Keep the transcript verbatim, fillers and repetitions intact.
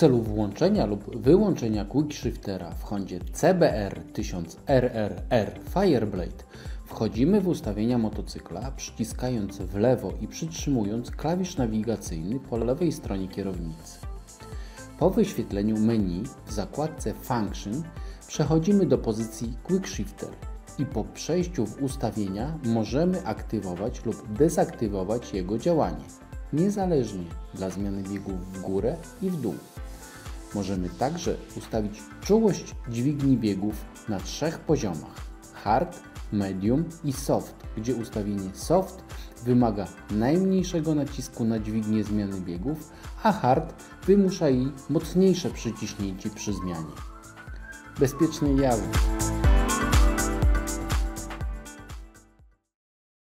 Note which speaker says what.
Speaker 1: celu włączenia lub wyłączenia quickshiftera w Hondzie C B R tysiąc R R R Fireblade wchodzimy w ustawienia motocykla, przyciskając w lewo i przytrzymując klawisz nawigacyjny po lewej stronie kierownicy. Po wyświetleniu menu w zakładce Function przechodzimy do pozycji Quickshifter i po przejściu w ustawienia możemy aktywować lub dezaktywować jego działanie, niezależnie dla zmiany biegów w górę i w dół. Możemy także ustawić czułość dźwigni biegów na trzech poziomach: Hard, Medium i Soft, gdzie ustawienie Soft wymaga najmniejszego nacisku na dźwignię zmiany biegów, a Hard wymusza jej mocniejsze przyciśnięcie przy zmianie. Bezpiecznej jazdy!